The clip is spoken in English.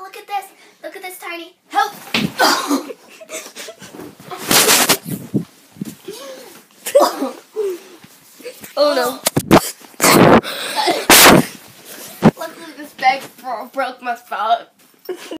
look at this. Look at this, Tiny. Help! Oh no. Luckily this bag broke my spot.